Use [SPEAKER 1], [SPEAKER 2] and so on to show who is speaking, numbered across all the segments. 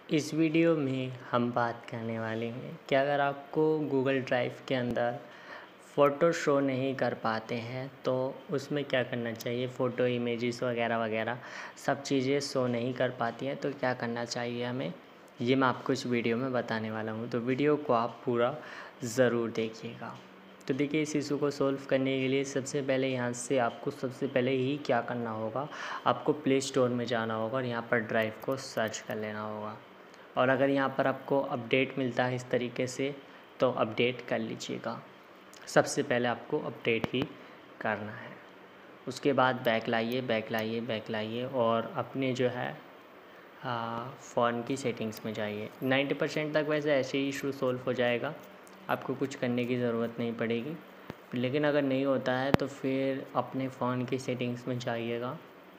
[SPEAKER 1] इस वीडियो में हम बात करने वाले हैं कि अगर आपको गूगल ड्राइव के अंदर फ़ोटो शो नहीं कर पाते हैं तो उसमें क्या करना चाहिए। फ़ोटो इमेजेस वगैरह वगैरह सब चीज़ें शो नहीं कर पाती हैं तो क्या करना चाहिए हमें, ये मैं आपको इस वीडियो में बताने वाला हूँ। तो वीडियो को आप पूरा ज़रूर देखिएगा। तो देखिए, इस इशू को सॉल्व करने के लिए सबसे पहले यहाँ से आपको सबसे पहले ही क्या करना होगा, आपको प्ले स्टोर में जाना होगा और यहाँ पर ड्राइव को सर्च कर लेना होगा। और अगर यहाँ पर आपको अपडेट मिलता है इस तरीके से तो अपडेट कर लीजिएगा। सबसे पहले आपको अपडेट ही करना है। उसके बाद बैक लाइए और अपने जो है फ़ोन की सेटिंग्स में जाइए। 90% तक वैसे ऐसे ही इशू सॉल्व हो जाएगा, आपको कुछ करने की ज़रूरत नहीं पड़ेगी। लेकिन अगर नहीं होता है तो फिर अपने फ़ोन की सेटिंग्स में जाइएगा।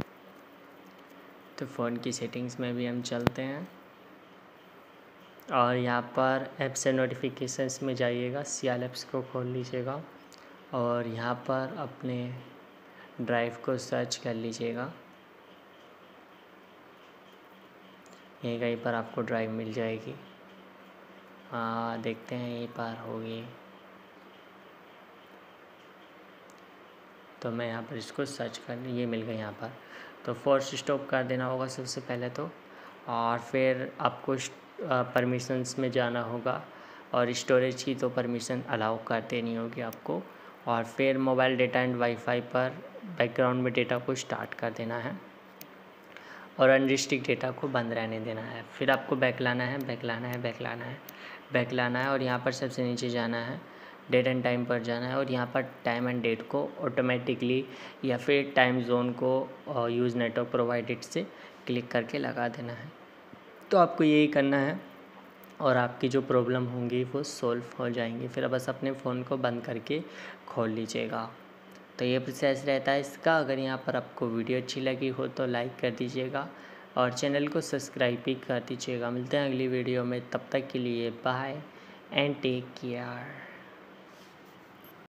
[SPEAKER 1] तो फ़ोन की सेटिंग्स में भी हम चलते हैं और यहाँ पर ऐप्स एंड नोटिफिकेशंस में जाइएगा, सियाल ऐप्स को खोल लीजिएगा और यहाँ पर अपने ड्राइव को सर्च कर लीजिएगा। यहीं कहीं पर आपको ड्राइव मिल जाएगी। देखते हैं यहीं पर होगी। तो मैं यहाँ पर इसको सर्च कर, ये मिल गई यहाँ पर। तो फोर्स स्टॉप कर देना होगा सबसे पहले तो, और फिर आपको परमिशंस में जाना होगा और स्टोरेज की तो परमिशन अलाउ कर देनी होगी आपको। और फिर मोबाइल डेटा एंड वाईफाई पर बैकग्राउंड में डेटा को स्टार्ट कर देना है और अनरिस्ट्रिक्ट डेटा को बंद रहने देना है। फिर आपको बैक लाना है और यहाँ पर सबसे नीचे जाना है, डेट एंड टाइम पर जाना है और यहाँ पर टाइम एंड डेट को ऑटोमेटिकली या फिर टाइम जोन को यूज़ नेटवर्क प्रोवाइडेड से क्लिक करके लगा देना है। तो आपको यही करना है और आपकी जो प्रॉब्लम होंगी वो सॉल्व हो जाएंगी। फिर बस अपने फ़ोन को बंद करके खोल लीजिएगा। तो ये प्रोसेस रहता है इसका। अगर यहाँ पर आपको वीडियो अच्छी लगी हो तो लाइक कर दीजिएगा और चैनल को सब्सक्राइब भी कर दीजिएगा। मिलते हैं अगली वीडियो में, तब तक के लिए बाय एंड टेक केयर।